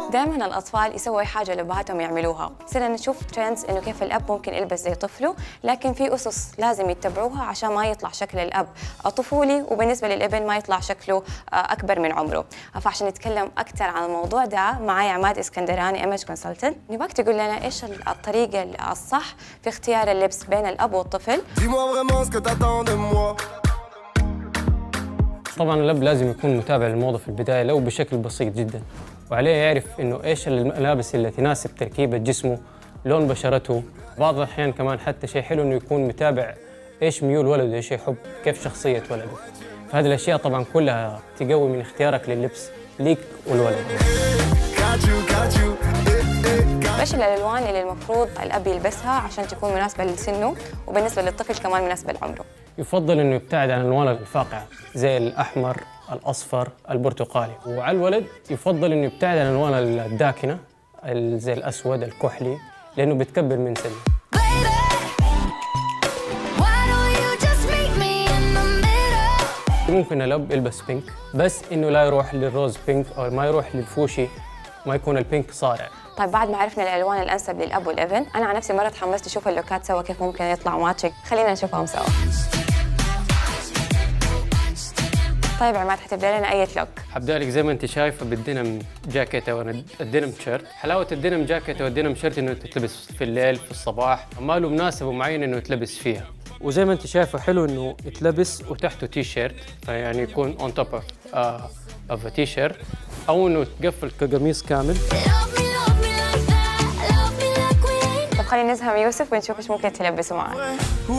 دائما الأطفال يسووا حاجة لأبهاتهم يعملوها، صرنا نشوف ترندز إنه كيف الأب ممكن يلبس زي طفله، لكن في أسس لازم يتبعوها عشان ما يطلع شكل الأب طفولي، وبالنسبة للابن ما يطلع شكله أكبر من عمره. فعشان نتكلم أكثر عن الموضوع ده معي عماد اسكندراني ايمج كونسلتنت. نبغاك تقول لنا إيش الطريقة الصح في اختيار اللبس بين الأب والطفل. طبعا الأب لازم يكون متابع للموضة في البداية لو بشكل بسيط جدا، وعليه يعرف إنه إيش الملابس اللي تناسب تركيبة جسمه، لون بشرته. بعض الأحيان كمان حتى شيء حلو إنه يكون متابع إيش ميول ولده، إيش يحب، كيف شخصية ولده. فهذه الأشياء طبعا كلها تقوي من اختيارك لللبس ليك والولد. ايش الالوان اللي المفروض الاب يلبسها عشان تكون مناسبه لسنه وبالنسبه للطفل كمان مناسبه لعمره؟ يفضل انه يبتعد عن الالوان الفاقعه زي الاحمر، الاصفر، البرتقالي. وعلى الولد يفضل انه يبتعد عن الالوان الداكنه زي الاسود، الكحلي، لانه بتكبر من سنه. ممكن الاب يلبس بينك، بس انه لا يروح للروز بينك او ما يروح للفوشي، ما يكون البينك صارع. طيب بعد ما عرفنا الالوان الانسب للاب والابن، انا عن نفسي مره تحمست اشوف اللوكات سوا كيف ممكن يطلعوا ماتشنج، خلينا نشوفهم سوا. طيب عماد حتبدا لنا اي لوك؟ حبدا لك زي ما انت شايفه بالدينم جاكيت او الدينم تيشيرت. حلاوه الدينم جاكيت او الدينم تيشيرت انه تتلبس في الليل في الصباح، ما له مناسبه معينه انه يتلبس فيها. وزي ما انت شايفه حلو انه يتلبس وتحته تي شيرت، فيعني يكون اون توب اوف تي شيرت، او انه تقفل كقميص كامل. طب خلينا نزهم يوسف ونشوف ايش ممكن تلبسه معاه.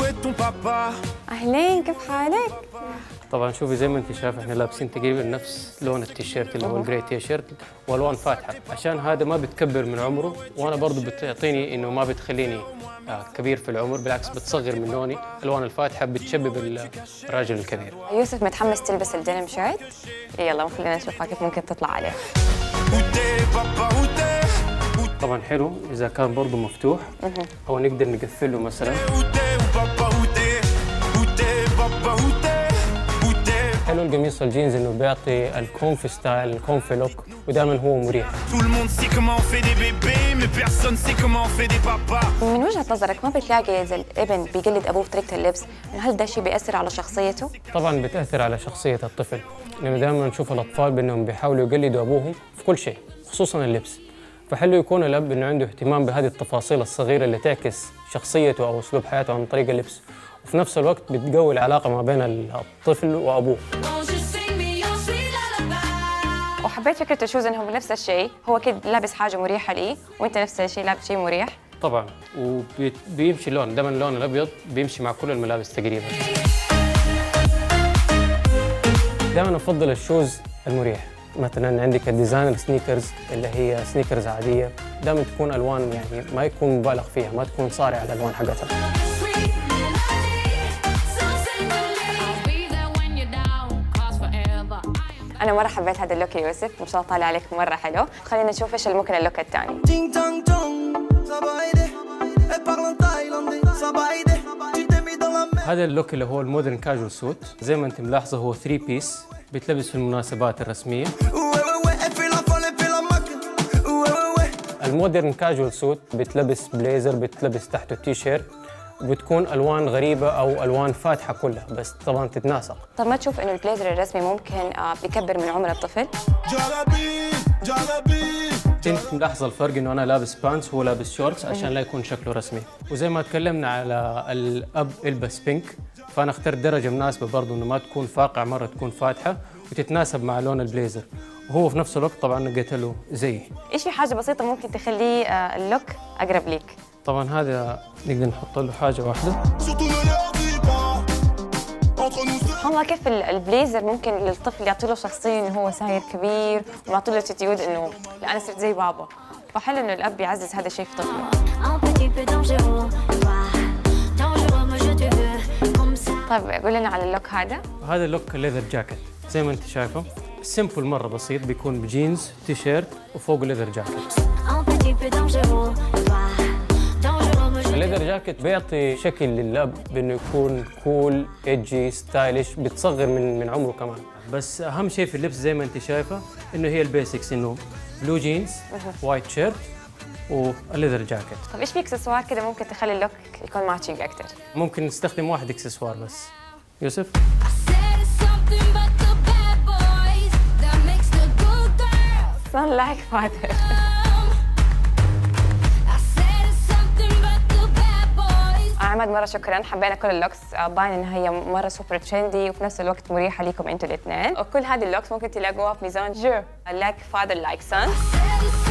اهلين، كيف حالك؟ طبعا شوفي زي ما انت شايفه احنا لابسين تقريبا نفس لون التيشيرت اللي هو الجري تي شيرت، والوان فاتحه عشان هذا ما بتكبر من عمره، وانا برضه بتعطيني انه ما بتخليني كبير في العمر، بالعكس بتصغر من لوني. الالوان الفاتحه بتشبب الراجل الكبير. يوسف متحمس تلبس الدينم شيرت؟ يلا خلينا نشوفها كيف ممكن تطلع عليه. طبعا حلو اذا كان برضه مفتوح او نقدر نقفله مثلا. حلو القميص الجينز انه بيعطي الكونفي ستايل، الكونفي لوك، ودائما هو مريح. من وجهة نظرك ما بتلاقي اذا الابن بيقلد ابوه في طريقة اللبس، هل ده شيء بيأثر على شخصيته؟ طبعا بتأثر على شخصية الطفل، لانه دائما نشوف الاطفال بانهم بيحاولوا يقلدوا ابوهم في كل شيء خصوصا اللبس. فحلو يكون الاب انه عنده اهتمام بهذه التفاصيل الصغيرة اللي تعكس شخصيته او اسلوب حياته عن طريق اللبس، وفي نفس الوقت بتقوي العلاقة ما بين الطفل وابوه. وحبيت فكرة الشوز انهم نفس الشيء، هو كده لابس حاجة مريحة لي وانت نفس الشيء لابس شيء مريح. طبعا وبيمشي اللون، دائما اللون الابيض بيمشي مع كل الملابس تقريبا. دائما افضل الشوز المريح، مثلا عندك الديزاينر سنيكرز اللي هي سنيكرز عادية، دائما تكون الوان يعني ما يكون مبالغ فيها، ما تكون صارعة الالوان حقتها. أنا مرة حبيت هذا اللوك يا يوسف، ما شاء الله طالع عليك مرة حلو. خلينا نشوف إيش ممكن اللوك الثاني. هذا اللوك اللي هو المودرن كاجوال سوت، زي ما أنت ملاحظة هو 3 بيس، بيتلبس في المناسبات الرسمية. المودرن كاجوال سوت بيتلبس بليزر، بيتلبس تحته تي شيرت، وبتكون الوان غريبه او الوان فاتحه كلها، بس طبعا تتناسق. طب ما تشوف انه البليزر الرسمي ممكن بيكبر من عمر الطفل؟ انت ملاحظه الفرق انه انا لابس بانس وهو لابس شورتس عشان لا يكون شكله رسمي. وزي ما تكلمنا على الاب يلبس بينك، فانا اخترت درجه مناسبه برضه انه ما تكون فاقعه مره، تكون فاتحه وتتناسب مع لون البليزر، وهو في نفس الوقت طبعا لقيت له زي. ايش في حاجه بسيطه ممكن تخليه اللوك اقرب ليك؟ طبعا هذا نقدر نحط له حاجه واحده. والله كيف البليزر ممكن للطفل يعطي له شخصيه انه هو ساير كبير، ويعطي له اتيتيود انه لا انا صرت زي بابا، فحلو انه الاب يعزز هذا الشيء في طفله. طيب قول لنا على اللوك هذا. هذا اللوك ليذر جاكيت زي ما انت شايفه، سيمبل مره بسيط، بيكون بجينز تي شيرت وفوق ليذر جاكيت. الليذر جاكيت بيعطي شكل للاب بانه يكون كول، ايدجي، ستايلش، بتصغر من عمره كمان. بس اهم شيء في اللبس زي ما انت شايفه انه هي البيسكس، انه بلو جينز، وايت شيرت، والليذر جاكيت. طب ايش في اكسسوار كده ممكن تخلي اللوك يكون ماتشنج اكثر؟ ممكن نستخدم واحد اكسسوار بس. يوسف؟ صار لايك فاتر. عماد مرة شكرا، حبينا كل اللوكس، باين انها هي مرة سوبر ترندي وفي نفس الوقت مريحة ليكم انتوا الاثنين، وكل هذه اللوكس ممكن تلاقوها في ميزان جو لايك فادر لايك سون.